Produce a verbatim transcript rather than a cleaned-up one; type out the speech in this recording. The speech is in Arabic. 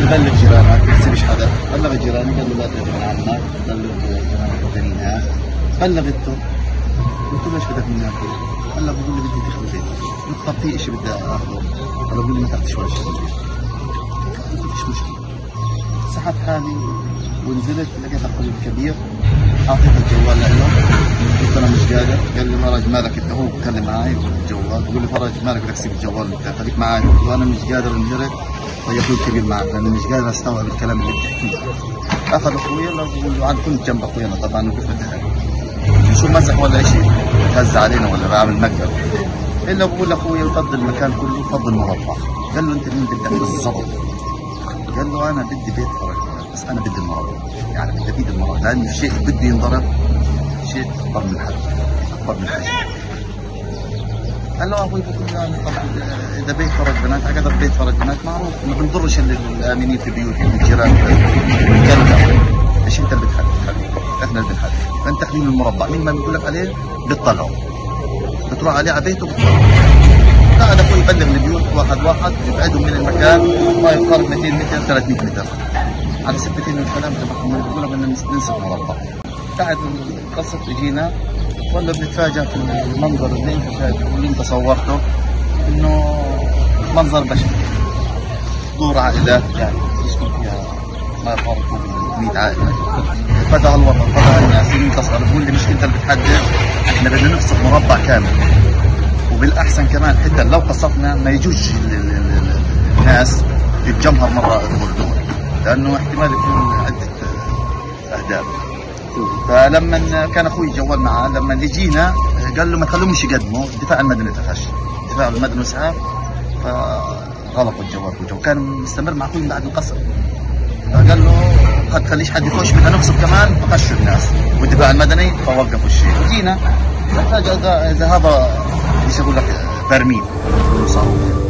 بلغ جيرانك ما تسيبش حدا. بلغ جيراني قال له لا تغيب عن عمك، بلغ جيرانك الثانيين، بلغته قلت له ايش بدك مني اكل؟ قال لك بقول لي بدي تخلي بيتك، قلت طب في شيء بدي اخذه؟ قال بقول لي ما تاخذش ولا شيء. قلت له فيش مشكله. سحبت حالي ونزلت لقيت اخوي الكبير اعطيته الجوال له، قلت انا مش قادر. قال لي فرج مالك انت، هو بتكلم معي بالجوال بقول لي فرج مالك بدك تسيب الجوال انت خليك معي. قلت له انا مش قادر انجرد. طيب اخوي الكبير معك لاني مش قادر استوعب الكلام اللي بتحكيه. اخذ اخوي يلا بقول له انا كنت جنب اخوي طبعا وقفت شو مزح ولا شيء هز علينا ولا بعمل مقلب الا بقول لاخوي فض المكان كله فض المربع. قال له انت مين بدك بالضبط؟ قال له انا بدي بيت فرج بس انا بدي المربع، يعني بدي بيد المربع لان الشيء بدي ينضرب شيء اكبر من الحجم اكبر من الحجم. قال له ابوي بقول له طب اذا بيت فرج بنات اقدر بيت فرج بنات معروف ما بنضرش الامنين في بيوتهم الجيران. قال له ايش انت اللي بتحدد؟ احنا اللي بنحدد. فانت خلينا المربع مين ما بيقول لك عليه بتطلعه بتروح عليه على بيته بتطلعه. قاعد اخوي يبلغ البيوت واحد واحد يبعدهم من المكان ما يقارب مئتين متر ثلاثمئة متر على سبتين من الكلام تبعهم بيقول لك بدنا ننسى المربع. قاعد القصه تجينا ولا بنتفاجئ في المنظر اللي انت شايفه واللي انت صورته انه منظر بشع. دور عائلات يعني تسكن فيها ما يقارب مئة عائله فدها الوطن فدها الناس ينتصر. بقول لي مش انت اللي بتحدد، احنا بدنا نقصف مربع كامل وبالاحسن كمان حتى لو قصفنا ما يجوش الناس يتجمهر مره دول لانه احتمال يكون عده اهداف. فلما كان اخوي جوال معه لما جينا قال له ما تخلوهمش يقدموا الدفاع المدني تفش الدفاع المدني اسعاف فغلقوا الجوال وكان مستمر مع اخوي بعد القصف. فقال له ما تخليش حد يخش بدنا نقصف كمان فخشوا الناس والدفاع المدني فوقفوا الشيء. وجينا فجأة اذا هذا ايش اقول لك برميل صاروخ